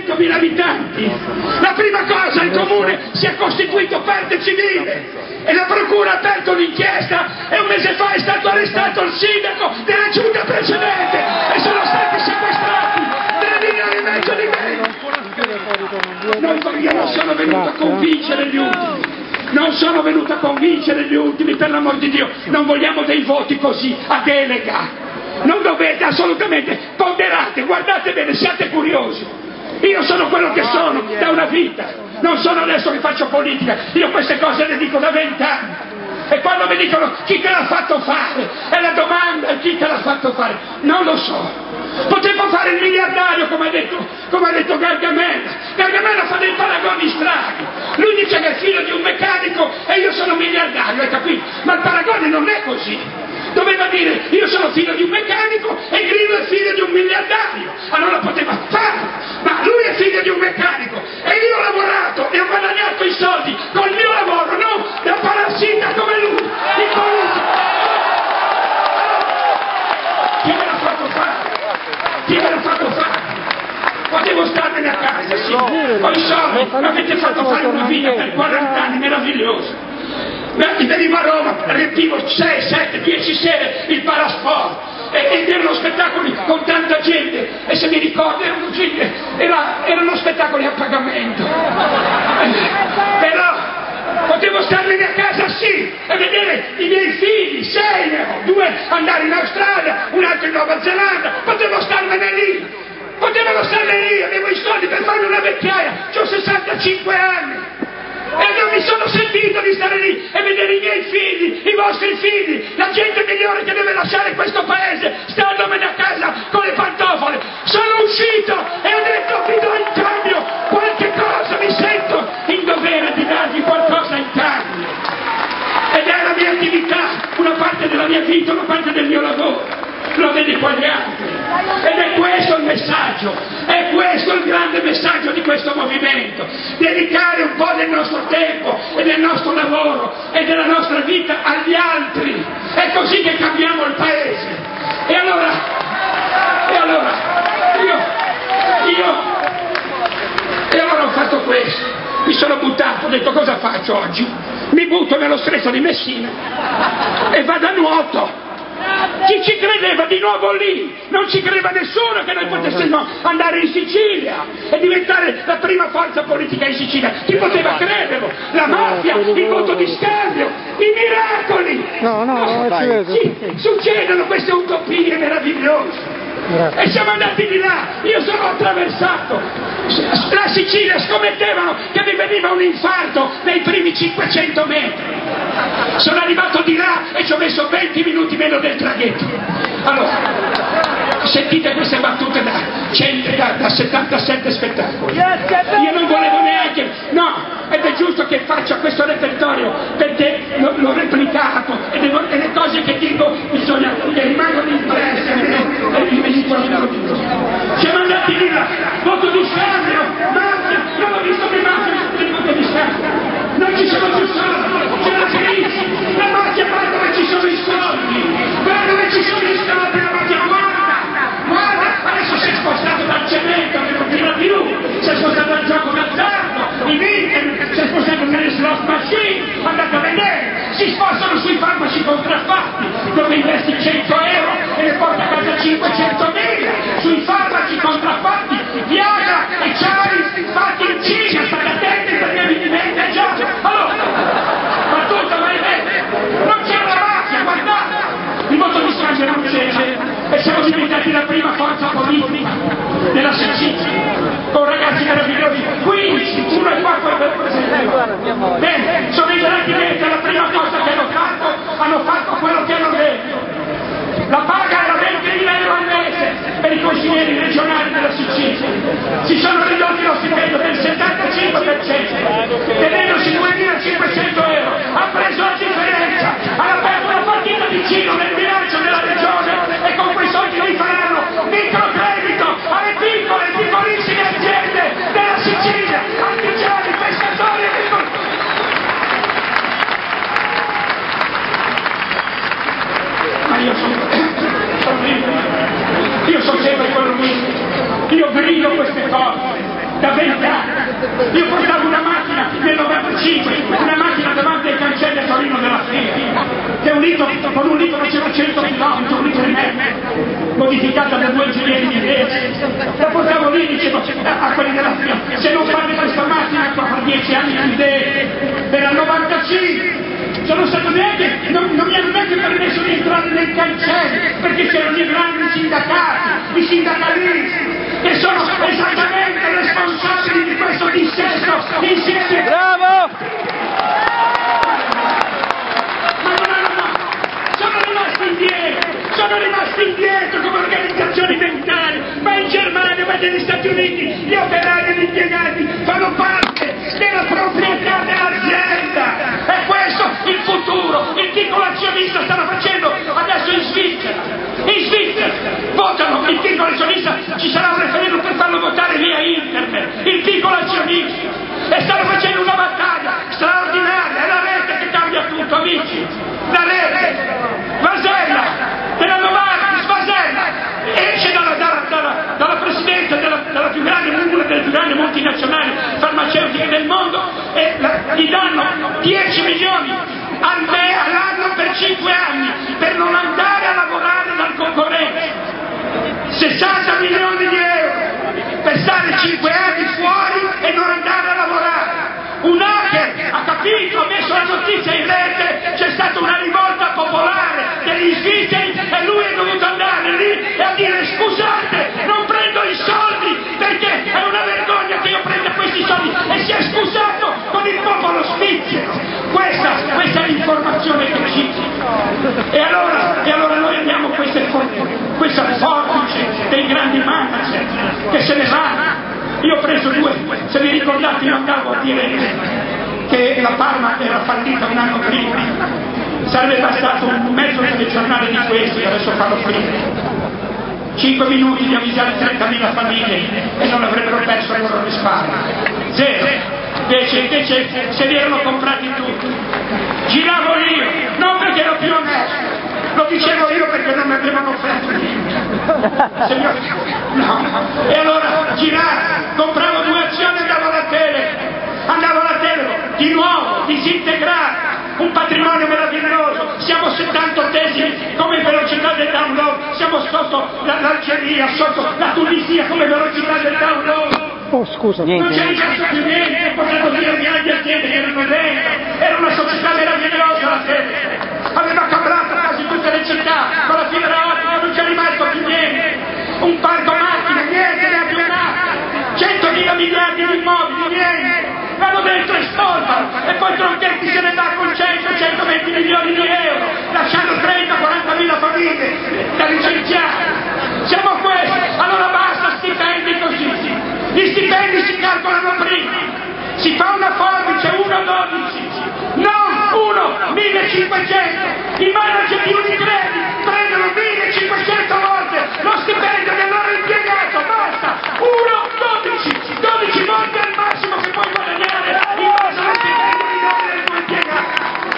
100.000 abitanti. La prima cosa, il comune si è costituito parte civile e la procura ha aperto un'inchiesta e un mese fa è stato arrestato il sindaco della giunta precedente e sono stati sequestrati 3 milioni e mezzo di beni. Io non sono venuto a convincere gli ultimi. Non sono venuto a convincere gli ultimi, per l'amor di Dio. Non vogliamo dei voti così, a delega. Non dovete assolutamente, ponderate, guardate bene, siate curiosi. Io sono quello che sono da una vita, non sono adesso che faccio politica, io queste cose le dico da 20 anni. E quando mi dicono chi te l'ha fatto fare, è la domanda, chi te l'ha fatto fare, non lo so. Potevo fare il miliardario come ha detto Gargamella. Gargamella fa dei paragoni strani. Lui dice che è figlio di un meccanico e io sono miliardario, hai capito? Ma il paragone non è così. Doveva dire io sono figlio di un meccanico e Grillo è figlio di un miliardario. Allora poteva farlo. Ma lui è figlio di un meccanico e io ho lavorato e ho guadagnato i soldi col mio lavoro, non da parassita come lui, in politica. Chi me l'ha fatto fare? Chi me l'ha fatto fare? Potevo starmene a casa, sì. Ho i soldi, mi avete fatto fare una vita per 40 anni meravigliosa. Venivo a Roma, riempivo 6, 7, 10 sere il Palasport ed erano spettacoli con tanta gente e se mi ricordo erano spettacoli a pagamento. Però potevo starmene a casa, sì, e vedere i miei figli, 6 ne ho, 2 andare in Australia, un altro in Nuova Zelanda, potevo starmene lì, avevo i soldi per farmi una vecchiaia, ho 65 anni. E non mi sono sentito di stare lì e vedere i miei figli, i vostri figli, la gente migliore che deve lasciare questo paese, standomene a casa con le pantofole. Sono uscito e ho detto vi do in cambio qualche cosa, mi sento in dovere di darvi qualcosa in cambio. Ed è la mia attività, una parte della mia vita, una parte del mio lavoro. Lo dedico agli altri. Ed è questo il messaggio, è questo il grande messaggio di questo movimento, dedicare un po' del nostro tempo e del nostro lavoro e della nostra vita agli altri, è così che cambiamo il paese. E allora ho fatto questo, mi sono buttato, ho detto cosa faccio oggi? Mi butto nello stretto di Messina e vado a nuoto. Chi ci credeva di nuovo lì? Non ci credeva nessuno che noi potessimo andare in Sicilia e diventare la prima forza politica in Sicilia. Chi poteva crederlo? La mafia, il voto di scambio, i miracoli. Sì, succedono queste utopie meravigliose. E siamo andati di là, io sono attraversato. La Sicilia scommettevano che mi veniva un infarto nei primi 500 metri. Sono arrivato di là e ci ho messo 20 minuti meno del traghetto. Allora, sentite queste battute da 77 spettacoli. Io non volevo neanche, no, ed è giusto che faccia questo repertorio perché l'ho replicato e le cose che dico bisogna che rimangono impresse e siamo andati di là, voto di scambio, mafia, non ho visto che mafia nel voto di scambio, non ci sono più soldi, c'è la crisi, la mafia va dove ci sono i soldi, va dove ci sono i soldi, la mafia guarda, adesso si è spostato dal cemento che non tira più, si è spostato dal gioco d'azzardo, in internet, si è spostato nelle slot machine, andate a vedere, si spostano sui farmaci contraffatti, dove investi 100 euro e ne porta a casa 500.000, sui farmaci contraffatti, Viagra e Cialis fatti in Cina, state attenti perché vi diventa già. Allora, ma tutto va bene, non c'è la mafia, guardate, il voto di scambio non c'era e siamo diventati la prima forza politica della Sicilia, con ragazzi meravigliosi, 15, uno e 4 per presentare. Bene, sono i grandinetti, la prima cosa che hanno fatto quello che hanno detto. La paga era 20.000 euro al mese per i consiglieri regionali della Sicilia. Si sono ridotti lo stipendio del 75%, tenendosi 2.500 euro. Ha preso la differenza, ha aperto una partita di giro nel bilancio della regione e con quei soldi li faranno microcredito alle piccole e piccolissime aziende della Sicilia, artigiani, pescatori e agricoltori. Ma io sono sempre quello lì, io grido queste cose da 20 anni. Io portavo una macchina nel 95, una macchina davanti ai cancelli a Torino della Fiera, che con un litro faceva 100 km, un litro e mezzo, modificata da 2 ingegneri inglesi. La portavo lì e dicevo a quelli della Fiera, se non fate questa macchina qua fra 10 anni chiudete. Era il 95. Sono stato neanche, non mi hanno neanche permesso di entrare nei cancelli, perché c'erano i grandi sindacati, i sindacalisti, che sono esattamente responsabili di questo dissesto insieme. Bravo! Ma no, sono rimasti indietro come organizzazioni mentali, ma in Germania, ma negli Stati Uniti, gli operai e gli impiegati fanno parte della proprietà dell'azienda. E questo il futuro, il piccolo azionista stanno facendo adesso in Svizzera. In Svizzera votano il piccolo azionista, ci sarà un referendum per farlo votare via internet, il piccolo azionista. E stanno facendo una battaglia straordinaria, è la rete che cambia tutto, amici. La rete. Vasella, della Novartis, Vasella, esce dalla presidenza della più grande, una delle più grandi multinazionali farmaceutiche del mondo e gli danno 10 milioni all'anno per 5 anni per non andare a lavorare dal concorrente. 60 milioni di euro per stare 5 anni fuori e non andare a lavorare. Un hacker ha capito, ha messo la notizia in rete, c'è stata una rivolta popolare degli svizzeri e lui è dovuto andare lì e a dire scusate, non prendo i soldi perché è una vergogna che io prenda questi soldi, e si è scusato con il popolo svizzero. Questa è l'informazione che ci. E allora noi abbiamo questa forbice dei grandi manager che se ne vanno. Io ho preso 2, se vi ricordate io andavo a dire che la Parma era fallita un anno prima, sarebbe bastato un mezzo telegiornale di questi, adesso farlo finire. 5 minuti di avvisare 30.000 famiglie e non avrebbero perso il loro risparmio. 0. Invece se li erano comprati tutti. Giravo io, non perché ero più onesto, lo dicevo io perché non mi avevano offerto niente. No. E allora giravo, compravo 2 azioni e andavo alla tele, di nuovo, disintegrato. Un patrimonio meraviglioso, siamo 78esimi come velocità del download, siamo sotto l'Algeria, sotto la Tunisia come velocità del download. Oh scusa, niente. Non c'è rimasto più niente, ho portato via grandi aziende che erano dentro, era una società meravigliosa la tele, aveva cablato quasi tutte le città, con la fibra ottica non c'è rimasto più niente, un parco macchine, niente, ne ha più nata, 100.000 miliardi di immobili, niente. Vanno dentro e spolpano e poi Tronchetti se ne va con 100-120 milioni di euro lasciando 30-40.000 famiglie da licenziare. Siamo a questo, allora basta stipendi così, gli stipendi si calcolano prima, si fa una forbice 1-12, non 1-1500, i manager di Unicredit prendono 1.500 volte lo stipendio del loro impiegato, basta, 12 volte al massimo che puoi guadagnare in base allo stipendio di nome del tuo impiegato.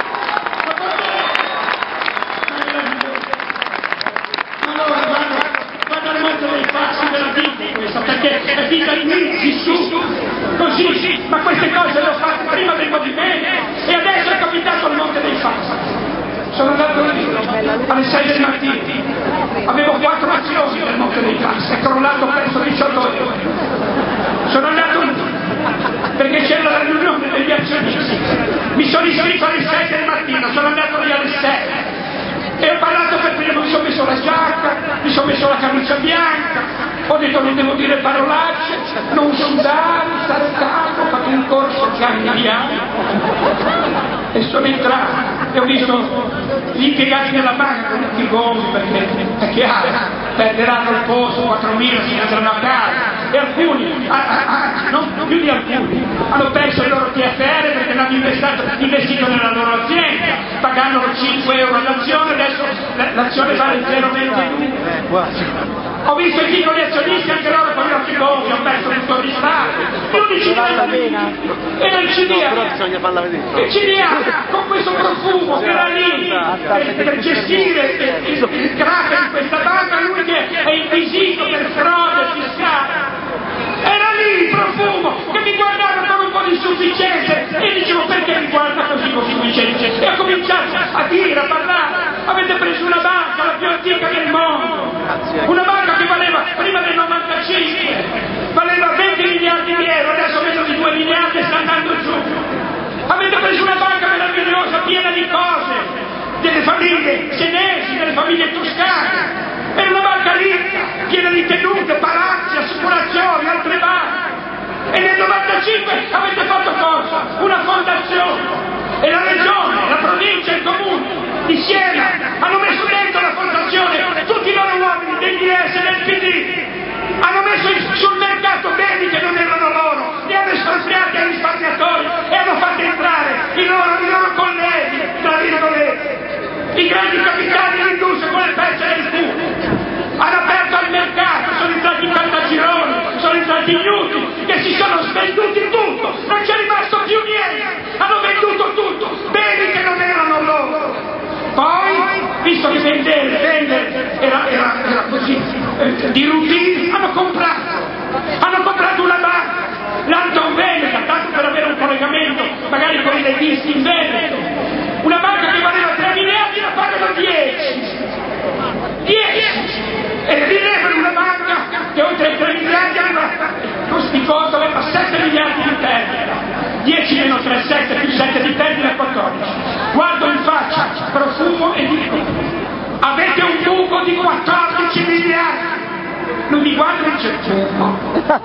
Allora vado al mondo dei passi della vita questa, perché è vita di mesi su, così, ma queste cose le ho fatte prima del movimento e adesso è capitato al monte dei passi. Sono andato lì alle 6 del mattino, avevo 4 azioni del monte dei passi, è crollato presso 18 ore. Sono andato lì perché c'era la riunione degli azionisti, mi sono iscritto alle 6 del mattino, sono andato lì alle 6 e ho parlato per primo, mi sono messo la giacca, mi sono messo la camicia bianca, ho detto non devo dire parolacce, non sudare, stare calmo, ho fatto un corso gianniano e sono entrato e ho visto gli impiegati della banca con tutti i gomiti perché è chiaro, perderanno il posto, 4.000 si andranno a casa e alcuni, non più di alcuni, hanno perso il loro TFR perché l'hanno investito nella loro azienda, pagandolo 5 euro all'azione, adesso l'azione vale 0,22. Ho visto i piccoli azionisti anche loro con gli occhi gonfi, ho perso tutto il risparmio. Gli unici era il CDA con questo profumo che era lì per gestire il crack di questa banca, lui che è inquisito per frode fiscale. Era lì il profumo Una banca che valeva prima del 95 valeva 20 miliardi di euro, adesso meno di 2 miliardi e sta andando giù. Avete preso una banca meravigliosa, piena di cose, delle famiglie senesi, delle famiglie toscane. Era una banca ricca, piena di tenute, palazzi, assicurazioni, altre banche. E nel 95 avete fatto cosa? Una fondazione. E la regione, la provincia e il comune di Siena hanno messo dentro la fondazione tutti i loro uomini degli DS e del PD. Hanno messo sul mercato beni che non erano loro, li hanno espropriati ai risparmiatori e hanno fatto entrare i loro colleghi, tra virgolette, i grandi capitali dell'industria con le pezze del culo. Hanno aperto al mercato, sono entrati in Caltagirone, sono entrati in Newton, che si sono svenduti tutto, non c'è rimasto più niente, hanno venduto tutto, beni che non erano loro. Poi, visto che vendere era così, di routine, hanno comprato una banca, l'Anton Veneta, tanto per avere un collegamento, magari con i leghisti in Veneto, una banca che valeva 3 miliardi la pagano 10! E rilevano una banca che oltre ai 3 miliardi aveva costicoso, aveva 7 miliardi di perdita. 10 meno 3, 7 più 7 di perdita, 14. Guardo in faccia, profumo e dico: avete un buco di 14 miliardi. Non mi guarda e dice: buco.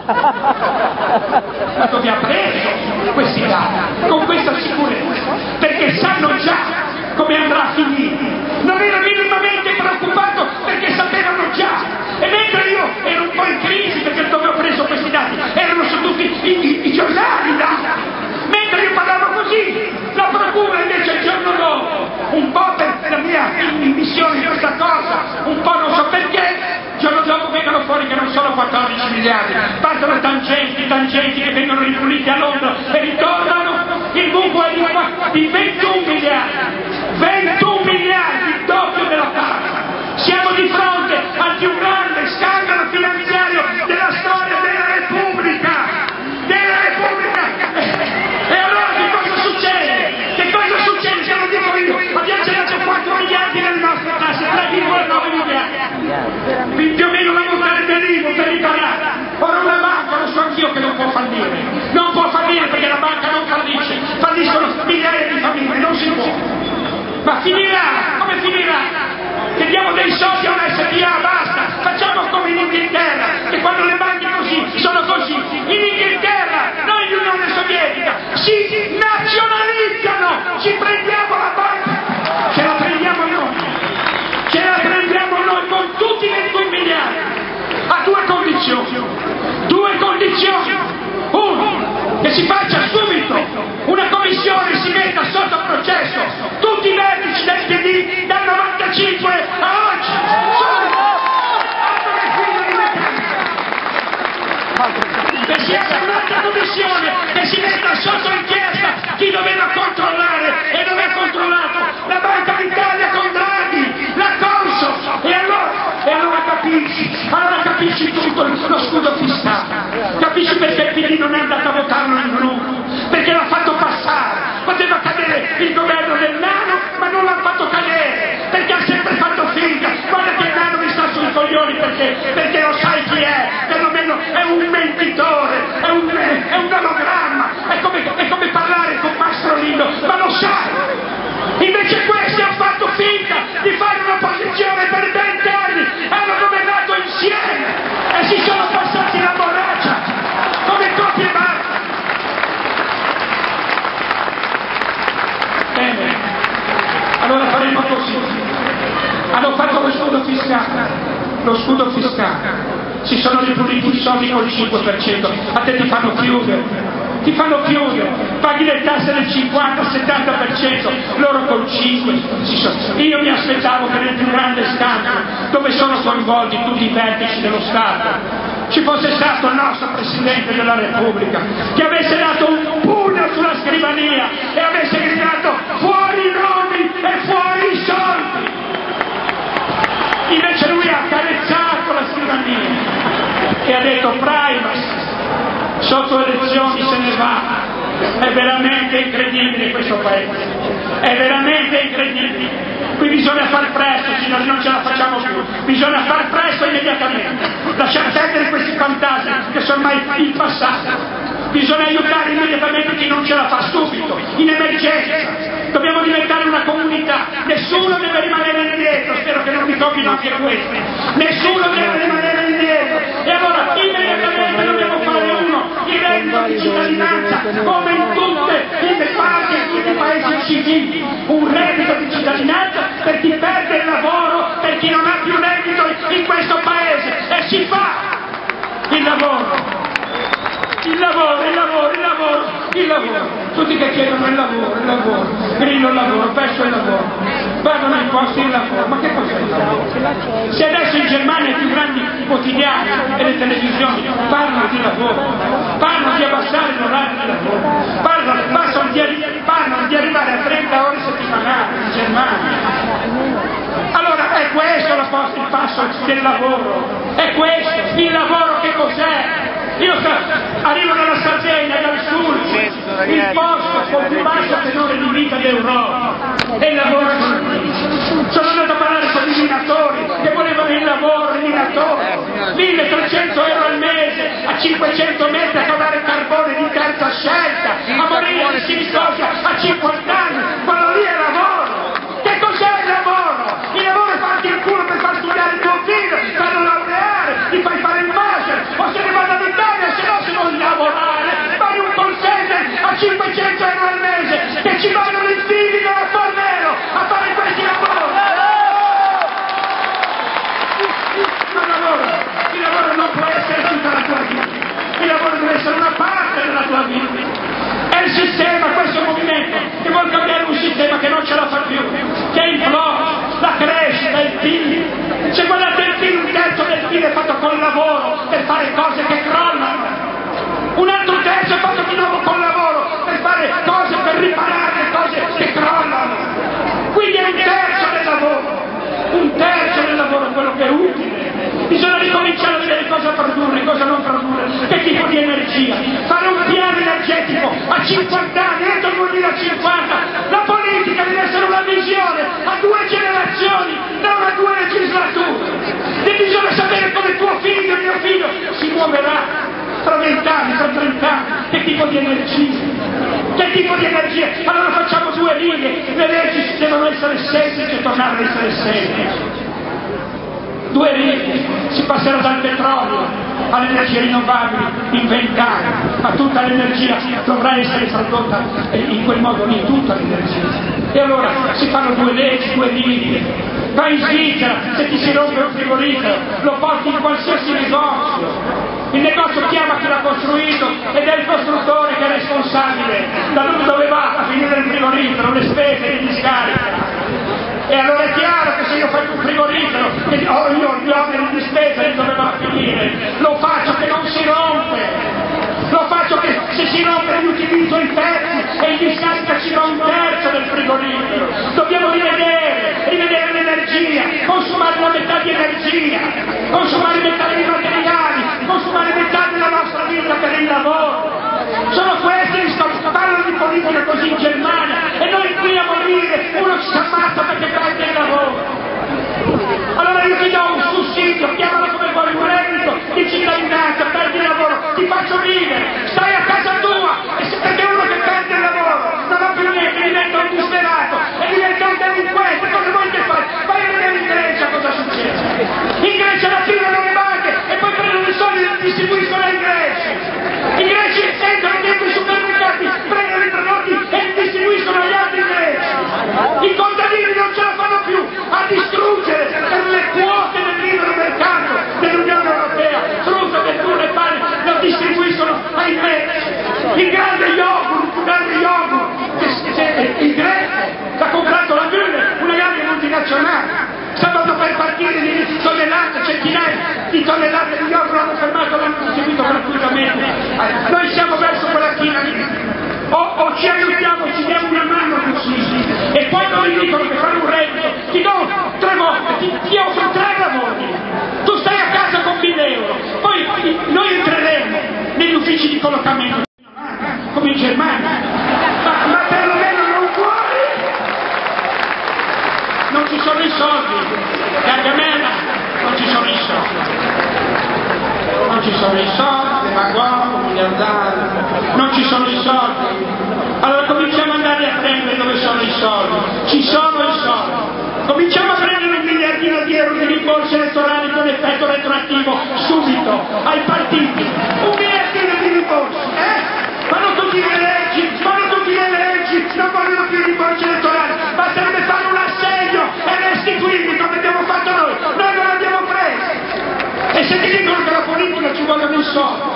Ma dove ha preso questi dati? Con questa sicurezza? Perché sanno già come andrà a finire. Non era minimamente preoccupato perché sapevano già. E mentre io ero un po' in crisi perché dove ho preso questi dati erano su tutti i giornali dati. Mentre io parlavo così, la procura invece il giorno dopo, un po' per la mia immissione in questa cosa, un po' non so perché, il giorno dopo vengono fuori che non sono 14 miliardi, partono tangenti che vengono ripuliti a Londra e ritornano, il buco è di 21 miliardi, 21 miliardi, il doppio della tassa. Siamo di fronte al più grande scandalo finanziario della storia della Repubblica. E allora che cosa succede? Che cosa succede se lo dico io? Abbiamo girato 4 miliardi nelle nostre tasse, 3,9 miliardi. Più o meno la montare dell'IVO per riparare. Ora una banca, lo so anch'io che non può fallire. Non può fallire perché la banca non fallisce. Falliscono migliaia di famiglie, non si può. Ma finirà, come finirà? Che diamo dei soldi a una SPA, basta, facciamo come in Inghilterra, che quando le banche così sono così, in Inghilterra, noi in Unione Sovietica, si nazionalizzano, ci prendiamo la banca, ce la prendiamo noi con tutti i 21 miliardi, a due condizioni, uno, che si faccia subito una commissione, si metta sotto processo tutti i vertici del PD dal 95 a oggi, che si apra un'altra commissione che si metta sotto inchiesta chi doveva controllare e non ha controllato la Banca d'Italia con Draghi, la Consob, e allora capisci tutto lo scudo fiscale, capisci perché il PD non è andato a votarlo in gruppo, perché l'ha fatto passare, poteva cadere il governo del Nano ma non l'ha fatto cadere, perché ha sempre fatto finta, guarda che il Nano mi sta sui coglioni perché lo sai chi è, perlomeno è un mentitore, è un ologramma, è come parlare con Mastro Lindo, ma lo sai. Invece questi hanno fatto finta di fare un'opposizione per 20 anni, hanno governato insieme e si sono passati la borraccia come coppie basta. Bene, allora faremo così. Hanno fatto lo scudo fiscale, si sono ripuliti i soldi col 5%, a te ti fanno chiudere, paghi le tasse del 50-70%, loro col 5%. Io mi aspettavo che nel più grande scandalo, dove sono coinvolti tutti i vertici dello Stato, ci fosse stato il nostro Presidente della Repubblica, che avesse dato un pugno sulla scrivania e avesse gridato fuori i nomi e fuori i soldi. Invece lui ha accarezzato la scrivania e ha detto privacy, sotto elezioni se ne va, È veramente incredibile questo paese, è veramente incredibile. Qui bisogna far presto, signori, non ce la facciamo più, bisogna far presto immediatamente, lasciare perdere questi fantasmi che sono ormai il passato. Bisogna aiutare immediatamente chi non ce la fa subito, in emergenza. Dobbiamo diventare una comunità, nessuno deve rimanere indietro, spero che non mi toccino anche questi, nessuno deve rimanere indietro. E allora immediatamente dobbiamo fare il reddito di cittadinanza, come in tutte le parti e tutti i paesi civili, un reddito di cittadinanza per chi perde il lavoro, per chi non ha più reddito in questo paese, e si fa il lavoro. Il lavoro, il lavoro, il lavoro, il lavoro. Tutti che chiedono il lavoro, Grillo il lavoro, Pesce il lavoro, pagano i posti il lavoro. Ma che cos'è il lavoro? Se adesso in Germania i più grandi quotidiani e le televisioni parlano di lavoro, parlano di abbassare l'orario di lavoro, parlano di arrivare a 30 ore settimanali in Germania. Allora è questo il passo del lavoro, è questo, il lavoro che cos'è? Io arrivo dalla Sardegna, dal Sud, il posto con più basso tenore di vita d'Europa, e il lavoro è così. Sono andato a parlare con i minatori che volevano il lavoro, i minatori, 1300 euro al mese, a 500 metri a cavare carbone di terza scelta, a morire di silicosia a 50 anni, quello lì è lavoro. Che cos'è il lavoro? Il lavoro è farti il culo per far studiare il tuo figlio, farlo laureare, gli fai fare il master, o se ne vanno all'Italia, se no si vuole lavorare, fai un consente a 500 euro al mese, che ci vanno i figli della Fornero a fare questi lavori. Ma il lavoro non può essere tutta la tua vita, il lavoro deve essere una parte della tua vita. È il sistema, questo movimento, che vuole cambiare un sistema che non ce la fa più, che è imploso, la crescita, il PIL. Se guardate il PIL, un terzo del PIL è fatto col lavoro per fare cose che crollano, un altro terzo è fatto di nuovo col lavoro per fare cose, per riparare le cose che crollano. Quindi è un terzo del lavoro quello che è utile. Bisogna ricominciare a vedere cosa produrre, cosa non produrre, che tipo di energia, fare un piano energetico a 50 anni, entro il 2050. La politica deve essere una visione a 2 generazioni, non a 2 legislature. E bisogna sapere come tuo figlio, mio figlio, si muoverà tra 20 anni, tra 30 anni, che tipo di energia. Che tipo di energia? Allora facciamo 2 righe, le leggi devono essere semplici e tornare ad essere semplici. 2 righe, si passerà dal petrolio alle energie rinnovabili in 20 anni, ma tutta l'energia dovrà essere prodotta in quel modo lì, tutta l'energia. E allora si fanno 2 leggi, 2 righe. Vai in Svizzera, se ti si rompe un frigorifero, lo porti in qualsiasi negozio. Il negozio chiama chi l'ha costruito ed è il costruttore che è responsabile da dove va a finire il frigorifero, le spese di discarica. E allora è chiaro che se io faccio un frigorifero e ho io gli oneri di spesa di dove va a finire, lo faccio che non si rompe, lo faccio che se si rompe riutilizzo i pezzi e in discarica ci va un terzo del frigorifero. Dobbiamo rivedere l'energia, consumare la metà di energia, consumare metà di materiali, consumare metà della nostra vita per il lavoro. Sono questi gli parlano di politica così in Germania e noi qui a morire, uno si ammazza perché perde il lavoro. Allora io ti do un sussidio, chiamalo come vuoi, un reddito di cittadinanza, perdi il lavoro, ti faccio vivere, stai a casa tua, e se perché uno che perde il lavoro non ha più niente, diventa un disperato e diventa un delinquente, cosa vuoi che fai? Vai a vedere in Grecia cosa succede. In Grecia la firmano le banche e poi prendono i soldi e li distribuiscono ai greci. I greci entrano dentro i supermercati, prendono i prodotti e li distribuiscono agli altri greci. I contadini non ce la fanno più a distruggere per le quote del libero mercato dell'Unione Europea, frutta, verdura e pane, lo distribuiscono ai greci. Il grande yogurt, il più grande yogurt, il greco, l'ha comprato la Müller, una grande multinazionale. Stavano per partire di tonnellate, centinaia di tonnellate di yogurt, l'hanno fermato, l'hanno distribuito gratuitamente. Noi siamo verso quella china lì. O ci aiutiamo, ci diamo una mano così. E quando mi dicono che fanno un reddito, ti do 3 volte, ti offro 3 lavori. Tu stai a casa con 1000 euro. Poi noi entreremo negli uffici di collocamento, come in Germania. ci sono i soldi. Cominciamo a prendere un miliardino di euro di rimborsi elettorali con effetto retroattivo subito ai partiti. Un miliardino di rimborsi, Fanno tutti le leggi, non vogliono più i rimborsi elettorali, basterebbe fare un assegno e restituirli come abbiamo fatto noi non abbiamo preso. E se ti dicono che la politica ci vogliono i soldi,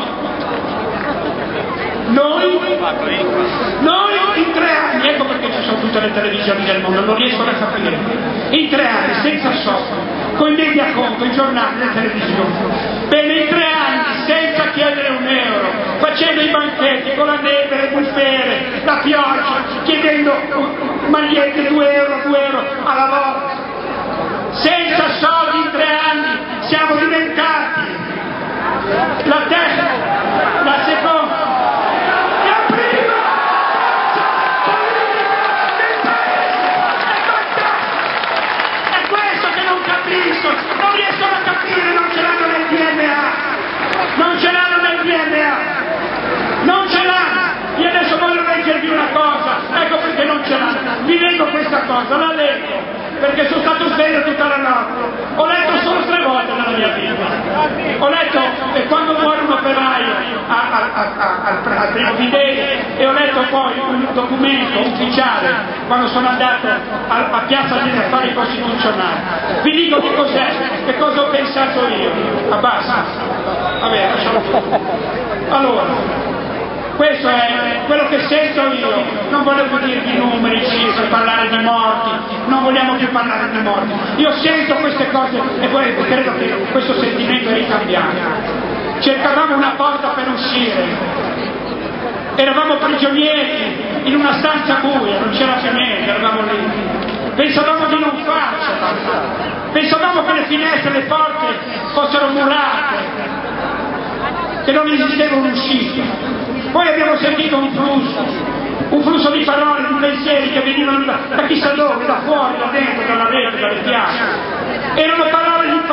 noi in 3 anni, ecco perché ci sono tutte le televisioni del mondo, non riescono a capire, in 3 anni senza soldi, con i media conto, i giornali, le televisioni, bene, in 3 anni senza chiedere un euro, facendo i banchetti con la neve, le bufere, la pioggia, chiedendo magliette 2 euro alla volta, senza soldi in 3 anni siamo diventati la terza, la seconda, non riescono a capire, non ce l'hanno nel DNA. Io adesso voglio leggervi una cosa, ecco perché non ce l'hanno. Vi leggo questa cosa, la leggo perché sono stato sveglio tutta la notte, ho letto solo 3 volte nella mia vita, ho letto quando muore un operaio al primo video, e ho letto poi un documento ufficiale quando sono andato a Piazza degli Affari Costituzionali. Vi dico che cos'è, che cosa ho pensato io. Abbassa, vabbè, allora, questo è quello che sento io. Non volevo dirvi numeri, cifre, parlare di morti, non vogliamo più parlare di morti. Io sento queste cose e poi credo che questo sentimento è ricambiato. Cercavamo una porta per uscire, eravamo prigionieri in una stanza buia, non c'era più niente, eravamo lì. Pensavamo di non farcela, pensavamo che le finestre e le porte fossero murate, che non esisteva un'uscita. Poi abbiamo sentito un flusso di parole, di pensieri che venivano da chissà dove, da fuori, da dentro, dalla rete, dalle piazze. Erano parole di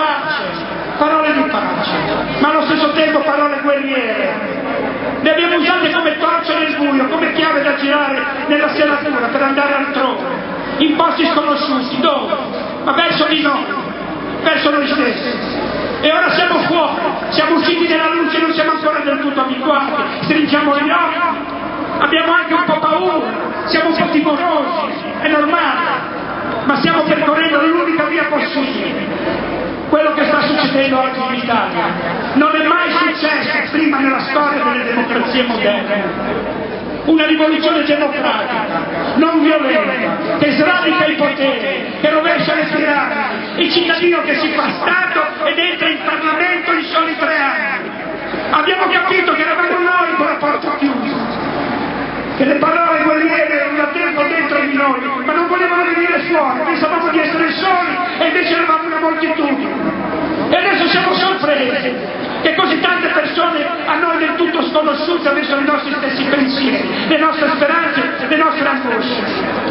pace, ma allo stesso tempo parole guerriere. Le abbiamo usate come torce nel buio, come chiave da girare nella serratura per andare altrove, in posti sconosciuti. Dove? Ma verso di noi, verso noi stessi. E ora siamo fuori, siamo usciti dalla luce, non siamo ancora del tutto abituati, stringiamo gli occhi, abbiamo anche un po' paura, siamo un po' timorosi, è normale, ma stiamo percorrendo l'unica via possibile. Quello che sta succedendo oggi in Italia non è mai successo prima nella storia delle democrazie moderne. Una rivoluzione democratica, non violenta, che sradica i poteri, che rovescia le piramidi, il cittadino che si fa Stato ed entra in Parlamento in soli 3 anni. Abbiamo capito che eravamo noi con la porta chiusa, che le parole guerriere erano da tempo dentro di noi, ma non volevano venire fuori, pensavamo di essere soli e invece eravamo una moltitudine. E adesso siamo sorpresi che così tante persone a noi del tutto sconosciute avessero i nostri stessi pensieri, le nostre speranze, le nostre angosce.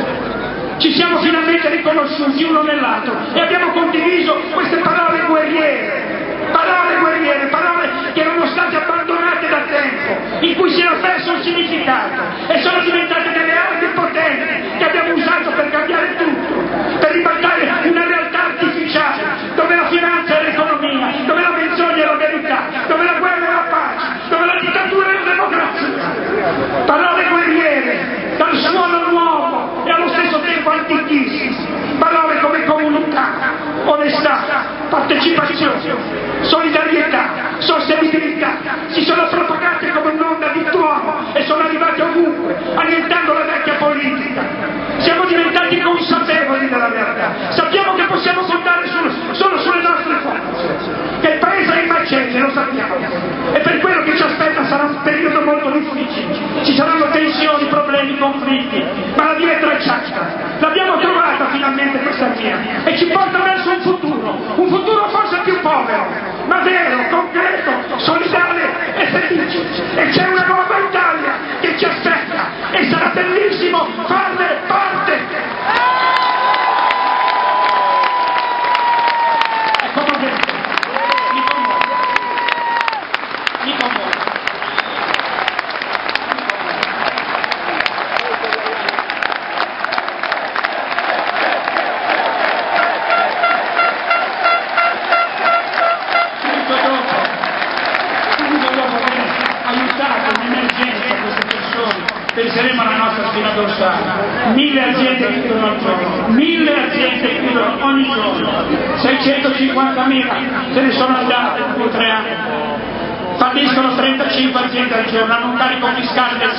Ci siamo finalmente riconosciuti uno nell'altro e abbiamo condiviso queste parole guerriere, parole che erano state abbandonate da tempo, in cui si era perso il significato e sono diventate delle armi potenti che abbiamo usato per cambiare tutto, per ribaltare una realtà artificiale dove la finanza è l'economia, dove la menzogna è la verità, dove la guerra è la pace, dove la dittatura è la democrazia. Parole guerriere, dal suono nuovo e allo stesso tempo antichissimo. Parole come comunità, onestà, partecipazione, solidarietà, sostenibilità, si sono propagate come un'onda di tuono e sono arrivate ovunque, annientando la vecchia politica. Siamo diventati consapevoli della realtà, sappiamo che possiamo contare solo sulle nostre forze, che il paese è in macerie, lo sappiamo, e per quello che ci aspetta sarà un periodo molto difficile, ci saranno tensioni, problemi, conflitti, ma la via è tracciata, l'abbiamo trovata finalmente questa via e ci porta verso un futuro forse più povero, ma vero, concreto, solidale e felice. E c'è una nuova Italia che ci aspetta e sarà bellissimo farne parte. È commovente, mi commuove. penseremo alla nostra spina dorsale. 1000 aziende chiudono al giorno, 1000 aziende chiudono ogni giorno, 650.000 se ne sono andate dopo 3 anni. Falliscono 35 aziende al giorno, hanno un carico fiscale del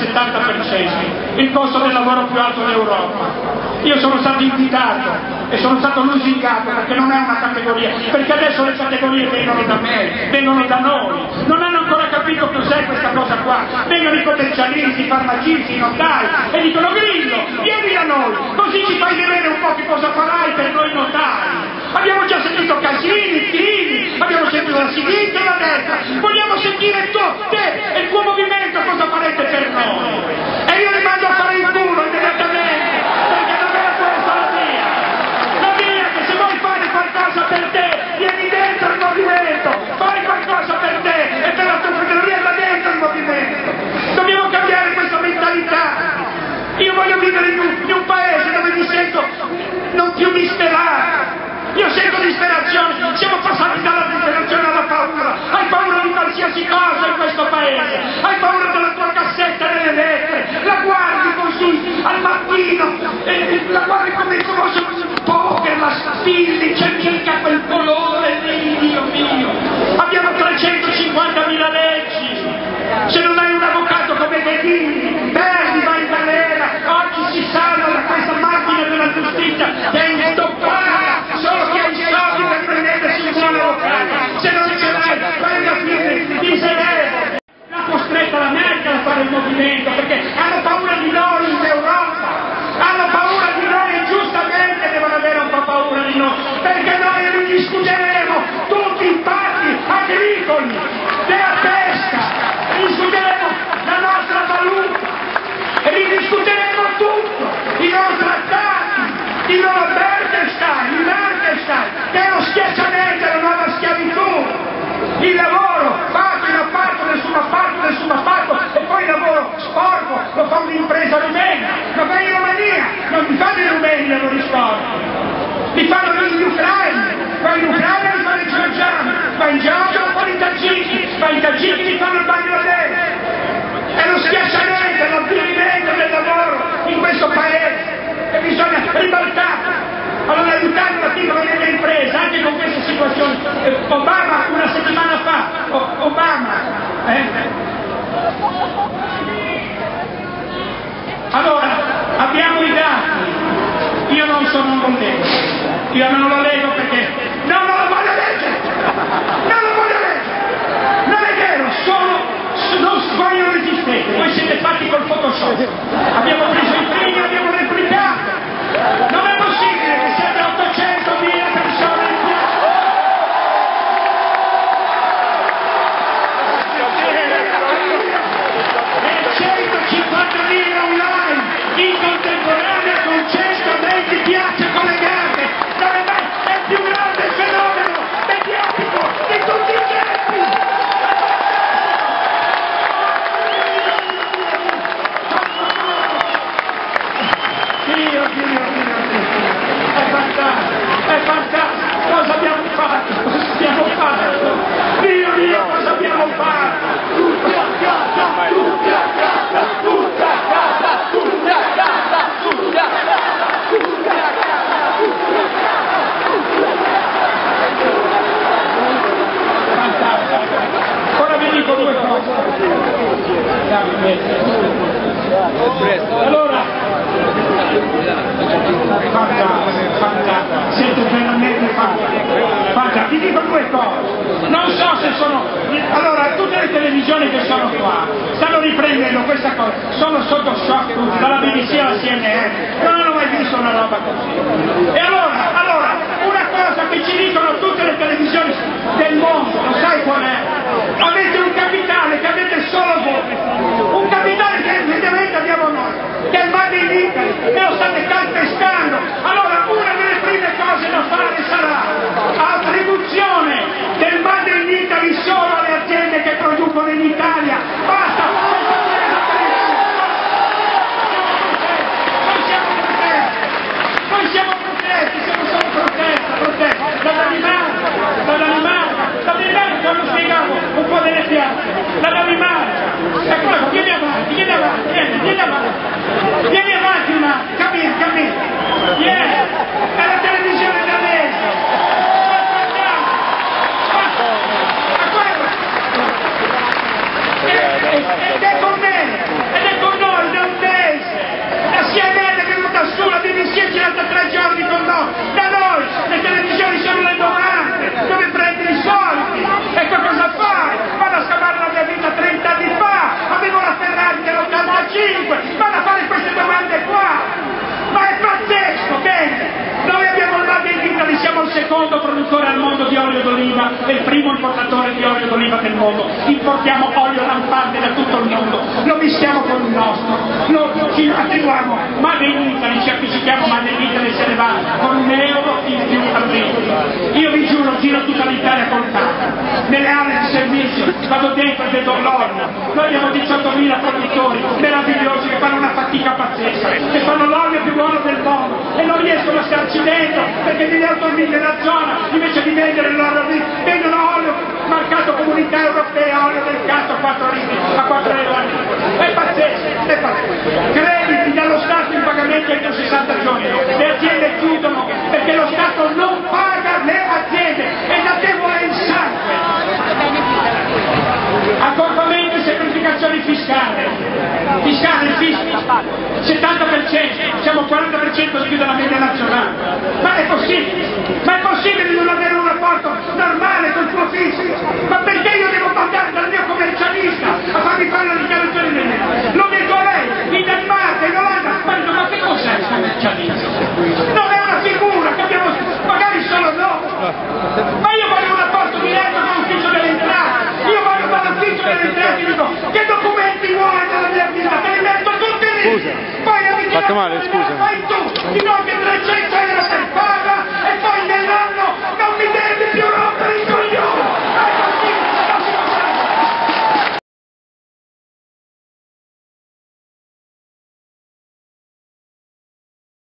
70%, il costo del lavoro più alto d'Europa. Io sono stato invitato e sono stato lusingato perché non è una categoria, perché adesso le categorie vengono da me, vengono da noi, non hanno ancora capito cos'è questa cosa qua, vengono i commercialisti, i farmacisti, i notai e dicono Grillo, vieni da noi, così ci fai vedere un po' che cosa farai per noi notai. Abbiamo già sentito Casini, Fini, abbiamo sentito la sinistra e la destra, vogliamo sentire te e il tuo movimento cosa farete per noi. E io li mando a fare il culo immediatamente, perché non è questa la via. La via che se vuoi fare qualcosa per te, vieni dentro il movimento, fai qualcosa per te e per la tua categoria da dentro il movimento. Dobbiamo cambiare questa mentalità. Io voglio vivere in un paese dove mi sento non più disperato. Io sento disperazione, siamo passati dalla disperazione alla paura. Hai paura di qualsiasi cosa in questo paese, hai paura della tua cassetta delle lettere, la guardi così al mattino, la guardi come conosce poker, la spilli, c'è mica quel colore lì, Dio mio. Abbiamo 350.000 leggi, se non hai un avvocato come Bedini, perdi, vai in galera. Oggi si salva da questa macchina della giustizia che è instoppata. Solo chi ha i soldi per prendersi un buon avvocato, se non ce l'hai, vai a finire miserevole. L'ha costretta la Merkel a fare il movimento perché hanno paura di noi in Europa, hanno paura di noi e giustamente devono avere un po' paura di noi, perché noi ridiscuteremo tutti i patti agricoli, della pesca, ridiscuteremo la nostra valuta, ridiscuteremo tutto, i nostri attacchi, i loro che è lo schiacciamento, la nuova schiavitù, il lavoro fatto in appalto, nessun appalto e poi il lavoro sporco lo fa un'impresa rumena, lo fa in Romania, non li fanno i rumeni i lavori sporchi, li fanno gli ucraini, poi in Ucraina li fanno i georgiani, ma in Georgia lo fanno i tagiki, ma i tagiki li fanno il Bangladesh. È lo schiacciamento, l'avvilimento del lavoro in questo paese e bisogna ribaltare. Allora aiutare una piccola e media impresa anche con questa situazione. Obama una settimana fa, allora abbiamo i dati, io non sono un leggo, io non lo leggo perché non lo voglio leggere, non è vero, voi non resistete, voi siete fatti col Photoshop, abbiamo preso i primi, abbiamo replicato, non è possibile che siate 800.000 persone in più. E 150.000 online in contemporanea con 120 piazze collegate. È il più grande fenomeno mediatico di tutti i tempi. È fantastico, cosa abbiamo fatto? Dio mio, cosa abbiamo fatto? Ora vi dico due cose. Allora, siete veramente fantastici. Vi dico due cose. Non so se sono. Allora, tutte le televisioni che sono qua stanno riprendendo questa cosa, sono sotto shock tutti, dalla BBC alla CNN, non hanno mai visto una roba così. E allora, una cosa che ci dicono tutte le televisioni del mondo, lo sai qual è? Avete un capitale che avete solo voi, un capitale che evidentemente abbiamo noi, che è il Made in Italy, e lo state calpestando. Allora, una delle prime cose da fare sarà attribuzione del Made in Italy solo alle aziende che producono in Italia. Basta! Noi siamo protesti, siamo solo protesta. La Danimarca primo importatore di olio d'oliva del mondo, importiamo olio lampante da tutto il mondo, lo mistiamo con il nostro, lo ci attribuiamo, Made in Italy, ci appiccichiamo Made in Italy e se ne va con €1 in più al litro. Io vi giuro, giro tutta l'Italia con tacca, nelle aree di servizio, vado dentro e vedo l'olio. Noi abbiamo 18.000 produttori meravigliosi che fanno una fatica pazzesca, che fanno l'olio più buono del mondo e non riescono a starci dentro perché negli autonomie della zona, invece di vendere l'olio lì, vendono olio marcato Comunità Europea, olio del cazzo a 4 litri, a 4 euro al litro. È pazzesco, è pazzesco.